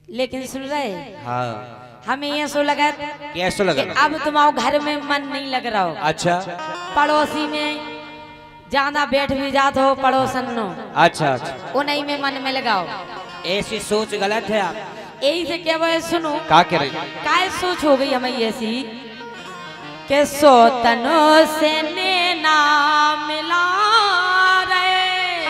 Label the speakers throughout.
Speaker 1: लेकिन सुन रहे
Speaker 2: हाँ
Speaker 1: हमें ये सो लगा
Speaker 2: कैसे लगा?
Speaker 1: अब तुम्हारे घर में मन नहीं लग रहा हो।
Speaker 2: अच्छा
Speaker 1: पड़ोसी में ज्यादा बैठ भी जात हो पड़ोसन नो।
Speaker 2: अच्छा अच्छा
Speaker 1: उन्हीं में मन में लगाओ।
Speaker 2: ऐसी सोच गलत है आप।
Speaker 1: यही से क्या वो सुनो
Speaker 2: क्या कह रही?
Speaker 1: काय सोच हो गई हमें ऐसी के सोतनों से नैना मिला रहे,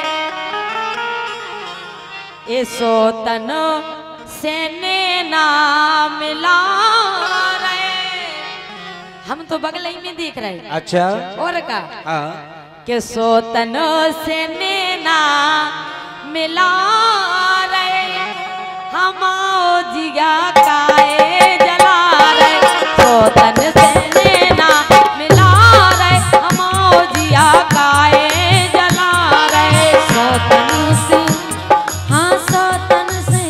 Speaker 1: ये सोतनों से नैना मिला रहे। हम तो बगल ही में देख रहे।
Speaker 2: अच्छा
Speaker 1: और का
Speaker 2: हाँ
Speaker 1: के सोतनों से नैना मिला रहे, हम जिया काए जला रहे। सोतन से नैना मिला रहे, हम जिया काए जला रहे। सोतन से हाँ सोतन से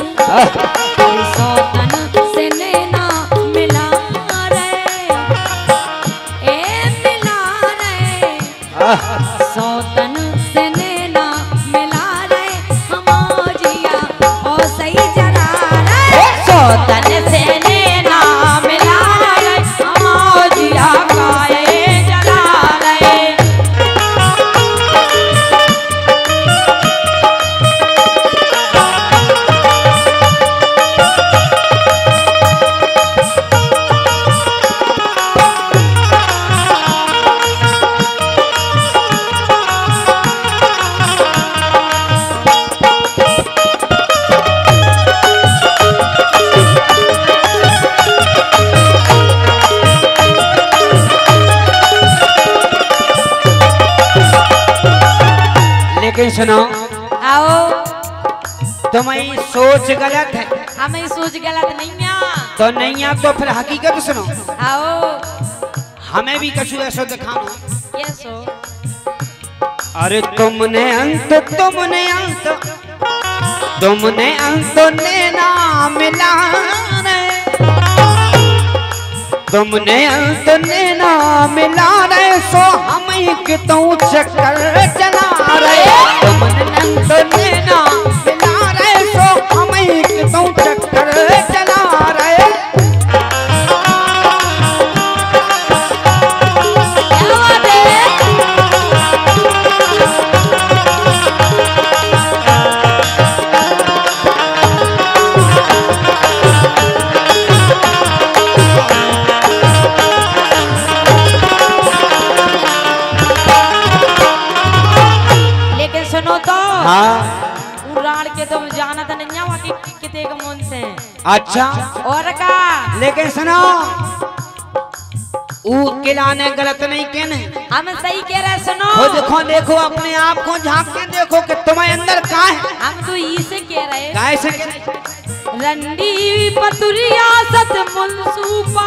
Speaker 1: नैना मिला रहे, ए मिला रहे। सोतन से नैना मिला रहे, हम जिया ओ सही जला रहे। सोतन से नैना मिला रहे, हम जिया काए जला रहे।
Speaker 2: लेकिन सुनो
Speaker 1: आओ
Speaker 2: तुम्हारी सोच गलत है।
Speaker 1: हमें सोच गलत नहीं है।
Speaker 2: तो नहीं आप तो फिर हकीकत सुनो।
Speaker 1: आओ
Speaker 2: हमें भी कछु ऐसा दिखाओ।
Speaker 1: ये सो
Speaker 2: अरे तुमने अंत नैना मिला रहे, तुमने अंत नैना मिला रहे। सो हम तो चक्कर चला रहे, तुमने अंत नैना मिला रहे। सो हम तो चक्कर चला रहे।
Speaker 1: क्या बात है? लेकिन सुनो तो
Speaker 2: हाँ
Speaker 1: उड़ान के तुम जानत नहीं है कि किते के मन से।
Speaker 2: अच्छा
Speaker 1: और का
Speaker 2: लेकिन सुनो किला ने गलत नहीं कहने।
Speaker 1: हम सही कह रहे। सुनो
Speaker 2: खुद देखो अपने आप को झांक के देखो कि तुम्हारे अंदर क्या है।
Speaker 1: हम तो ई से कह रहे।
Speaker 2: काय से
Speaker 1: रंडी पतुरिया सत मुनसूपा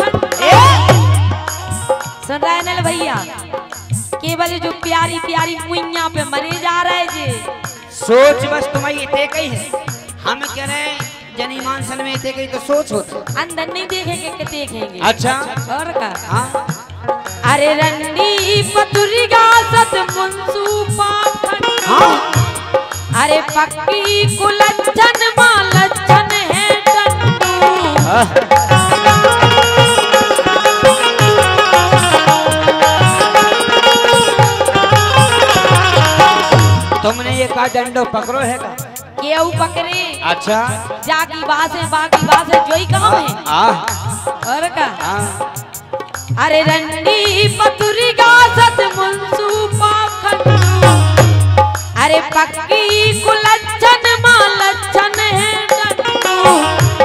Speaker 1: सुन रहे नल भैया, केवल जो प्यारी प्यारी मुइया पे मरे जा रहे जी।
Speaker 2: सोच बस तुम्हारी इतने ही है। हम कह रहे हैं जनी मानसन में इतने ही तो सोच होती।
Speaker 1: अंदर नहीं देखेंगे कि देखेंगे।
Speaker 2: अच्छा
Speaker 1: और का
Speaker 2: हाँ
Speaker 1: अरे रंडी पतुरिया सत मुनसूपा
Speaker 2: हाँ
Speaker 1: अरे पक्की कुलच्छन मालच्छन है टंडू।
Speaker 2: तुमने ये कहा डंडो पकड़ो है का?
Speaker 1: केहू पकड़े
Speaker 2: अच्छा
Speaker 1: जाकी बात है जोई काम है। और का अरे रंडी पतुरी का सत मुनसूपा खंडू, अरे पक्की कुलच्छन मालच्छन है टंडू।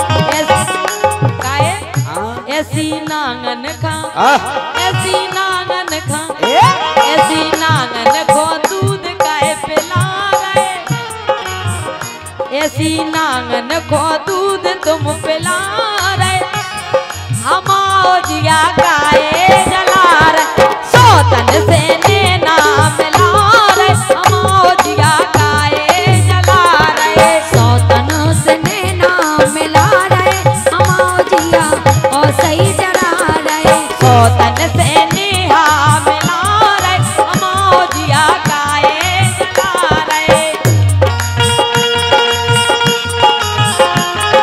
Speaker 1: ऐसी नांगन खा, ऐसी नांगन खा, ऐसी नांगन खो दूध काहे पिला रहे, ऐसी नांगन खो दूध तुम पिला रहे। हम जिया काहे जला रहे, सोतन से नैना मिला रहे। हम जिया काहे जला रहे, सोतन से नैना मिला रहे। हम जिया ओ सही जला रहे, सोतन से नेहा मिला रहे। हम जिया काहे जला रहे।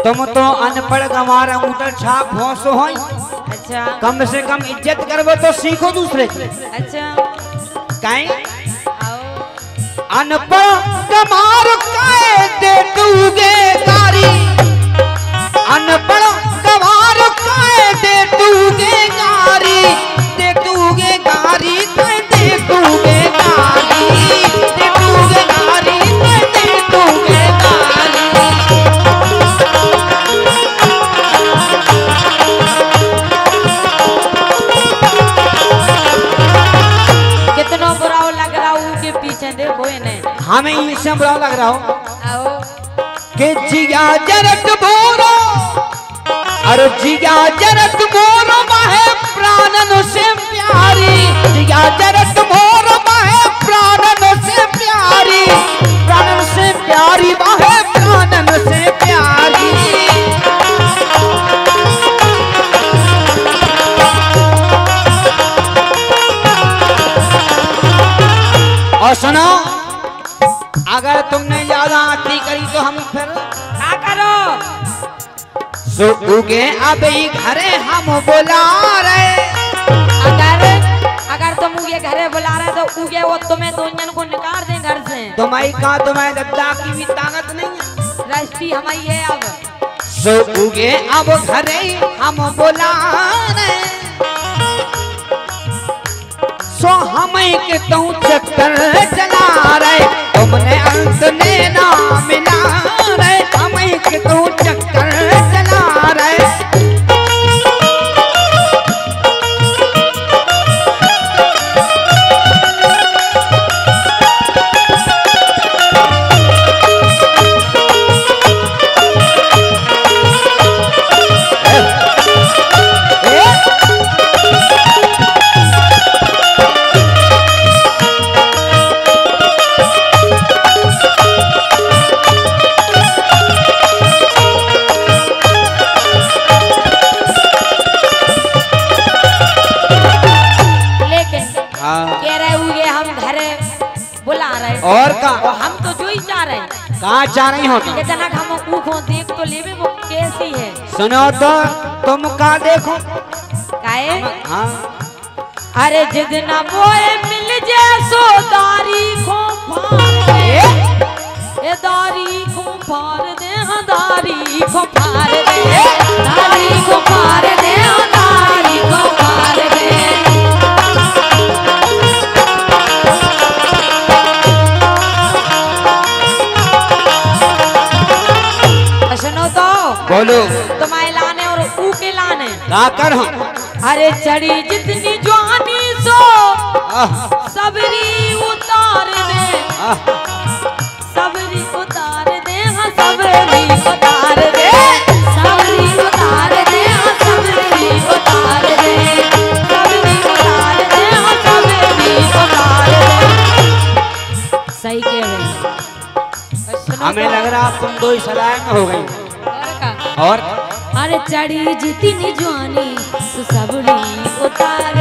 Speaker 2: तुम तो अनपढ़ गंवार अंगूठा छाप भौंसो हो,
Speaker 1: अच्छा
Speaker 2: कम से कम इज्जत करबो तो सीखो दूसरे की।
Speaker 1: अच्छा
Speaker 2: काहे
Speaker 1: आओ
Speaker 2: अनपढ़ गंवार काहे दे दूगे गारी, अनपढ़ गंवार काहे दे दूगे गारी, दे दूगे गारी काहे दे दूगे गारी, दे दूगे गारी काहे दे दूगे गारी।
Speaker 1: कितना बुरा लग रहा हूँ के पीछे देखो इन्हें।
Speaker 2: हमें इससे बुरा लग रहा हो
Speaker 1: आओ
Speaker 2: कि जिया जरत मोरो, अरे जिया जरत मोरो माहे प्राणन से प्यारी, जिया जरत मोरो माहे प्राणन से प्यारी, प्राणन से प्यारी माहे प्राणन से प्यारी। और सुनो, अगर तुमने ज्यादा आती करी तो हम फिर
Speaker 1: क्या करो?
Speaker 2: सो उगे अभी घरे हम बुला रहे,
Speaker 1: अगर तुम उगे घरे बुला रहे तो उगे वो तुम्हें दोनों को निकाल दें घर से।
Speaker 2: तुम्हारी कहा तुम्हारे दद्दा की भी ताकत नहीं है,
Speaker 1: रजिस्ट्री हमारी है अब।
Speaker 2: सो उगे अब घरे हम बुला रहे, सो हमें के तू चक्कर चला रहे, तुमने अंत ने ना मिला रहे, हमें के तू चक्कर चला रहे।
Speaker 1: कह रहे उगे हम घरे बुला रहे
Speaker 2: और का
Speaker 1: हम तो जो ही चाह रहे हैं।
Speaker 2: कहाँ चाह रही हो तुम?
Speaker 1: इतना हम ऊखों देख तो लेवे वो कैसी है।
Speaker 2: सुनो तो तुम का देखो
Speaker 1: काहे?
Speaker 2: हाँ
Speaker 1: अरे जितना मोए मिल जाए सो दारी को फाड़ दे, ए दारी को फाड़ दे, हाँ दारी को फाड़ दे, दारी को फाड़ दे, हाँ दारी को फाड़ दे। सुनो तो
Speaker 2: बोलो
Speaker 1: तुम्हारे लाने और ऊ के लाने
Speaker 2: का कर हम?
Speaker 1: अरे चढ़ी जितनी जवानी सो सबरी उतार दे, सबरी उतार दे, हाँ सबरी उतार दे, सबरी उतार दे, हाँ सबरी उतार दे, सबरी उतार दे, हाँ सबरी उतार दे। सही कह रहे हैं।
Speaker 2: हमें लग रहा तुम दो ही सलाह में हो गई। और
Speaker 1: अरे चढ़ी जितनी जवानी तो सबरी उतारे,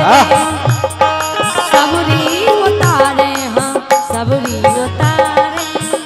Speaker 1: सबरी उतारे, हाँ सबरी उतारे।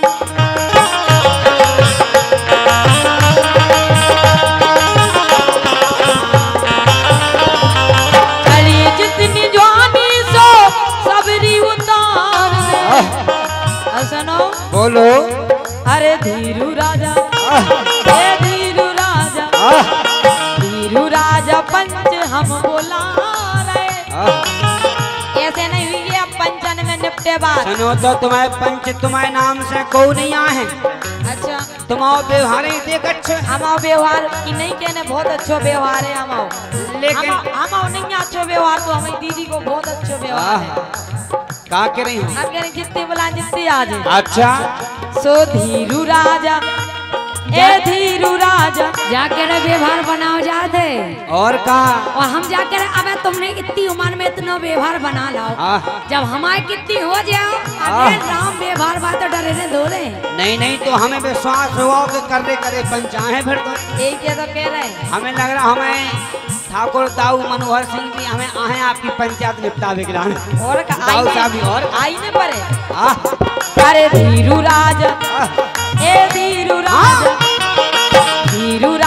Speaker 1: चढ़ी जितनी जवानी सो सबरी उतारे। सुनो
Speaker 2: बोलो
Speaker 1: अरे धीरू राजा, धीरू राजा, धीरू राजा पंच हम बोला रहे। ऐसे नहीं हुई है अब पंचन में निपटे बात।
Speaker 2: सुनो तो तुम्हारे पंच तुम्हारे नाम से को नहीं आए।
Speaker 1: अच्छा
Speaker 2: तुम्हारा व्यवहार ही देख अच्छे,
Speaker 1: हमारा व्यवहार की नहीं कहने बहुत अच्छा व्यवहार है हमारा,
Speaker 2: लेकिन
Speaker 1: हमारा नहीं अच्छा व्यवहार तो हमारी दीदी को बहुत अच्छा व्यवहार है।
Speaker 2: का कह रही हूँ?
Speaker 1: हम कह रहे जितने बुलाए जितने आ जाए।
Speaker 2: अच्छा
Speaker 1: सो धीरू राजा, ए धीरू राजा जाके रे व्यवहार बनाओ जाते
Speaker 2: और का
Speaker 1: और हम जाके अबे तुमने इतनी उम्र में इतना व्यवहार बना लाओ, जब हमारे कितनी हो जाओ अबे राम व्यवहार बात डरे ने दो रहे।
Speaker 2: नहीं नहीं तो हमें विश्वास हुआ कि करने करे पंचायत फिर तो
Speaker 1: यही तो कह रहे हैं।
Speaker 2: हमें लग रहा हमें ठाकुर दाऊ मनोहर सिंह भी हमें आए आपकी पंचायत निपटावे के लाने
Speaker 1: और
Speaker 2: दाऊ साहब भी और
Speaker 1: आईने पड़े। अरे धीरू राजा, ए धीरू राजा, धीरू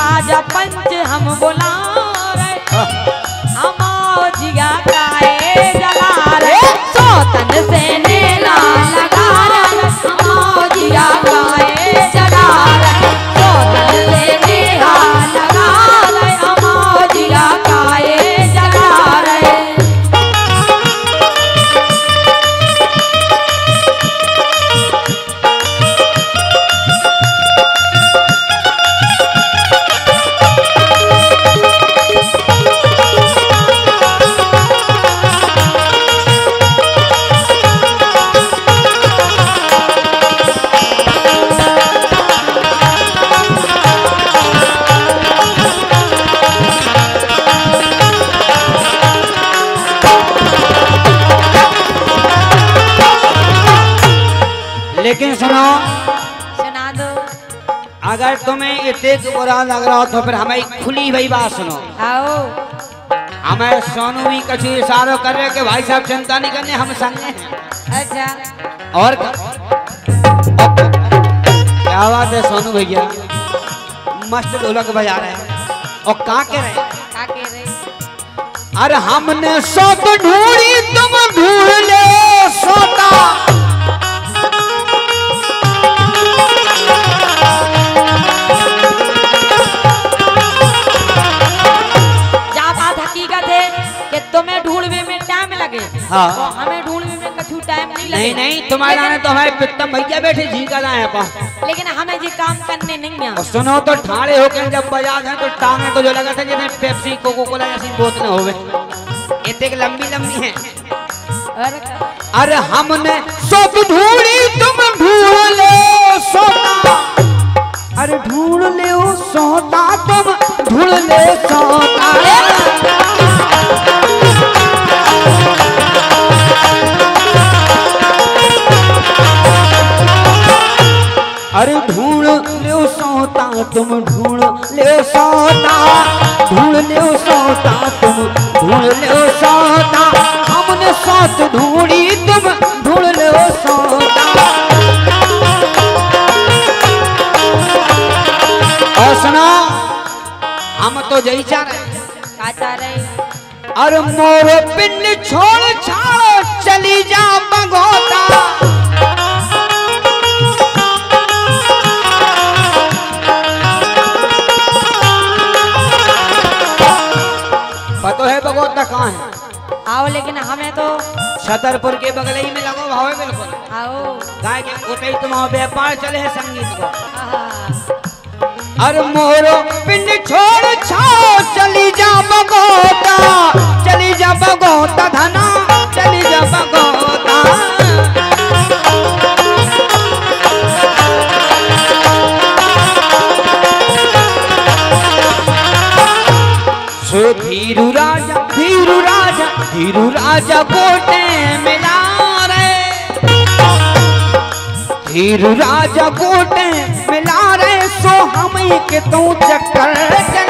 Speaker 2: अगर तुम्हें इतने बुरा लग रहा हो तो फिर हमें खुली भाई बात सुनो।
Speaker 1: आओ
Speaker 2: हमें सोनू भी कछु इशारों कर रहे कि भाई साहब चिंता नहीं करने, हम संगे हैं।
Speaker 1: अच्छा
Speaker 2: और क्या बात है सोनू भैया, मस्त ढोलक बजा रहे हैं और का कह रहे हैं?
Speaker 1: का कह रहे?
Speaker 2: अरे हमने सौत ढूंढी तुम ढूंढ ले सोता,
Speaker 1: क्या बात हकीकत है कि तुम्हें ढूंढने में टाइम लगे।
Speaker 2: हाँ।
Speaker 1: तो हमें ढूंढने में कछु टाइम नहीं लगे।
Speaker 2: नहीं नहीं, तुम्हारे आने तो हमारे पित्तम भैया बैठे जी का लाए पा,
Speaker 1: लेकिन हमें ये काम करने नहीं में।
Speaker 2: और सुनो तो ठाड़े होकर जब बजा हैं तो टांगे तो जो लगा था जैसे पेप्सी कोको कोला जैसी बोतलें हो गए, इतने लंबी लंबी हैं। अरे हमने सब ढूंढी तुम ढूंढ ले सोता, अरे ढूंढ ले सोता तुम ढूंढ ले सोता, अरे ढूंढ ले सोता तुम ढूंढ ले सोता, ढूंढ ले सोता तुम ढूंढ ले सोता, हमने साथ ढूंढी तुम ढूंढ ले सोता। और सुनो, हम तो यही चाह रहे हैं।
Speaker 1: क्या चाह रहे?
Speaker 2: अरे मोर पिंड छोड़ छाड़ चली जा बगोता, पता है बगोता कहाँ है?
Speaker 1: आओ, लेकिन हमें तो
Speaker 2: छतरपुर के बगल ही में लगो भाव है बिल्कुल।
Speaker 1: आओ।
Speaker 2: गाय के उतई तुम व्यापार चले है संगीत को।
Speaker 1: आहा।
Speaker 2: अरे मोरो पिंड छोड़ छाओ चली जा बगोता, चली जा बगोता धना, चली जा बगोता। सो धीरू राजा धीरू राजा धीरू राजा गोटे मिला रे, धीरू राजा गोटे मिला रे, सो हम के तू चक्कर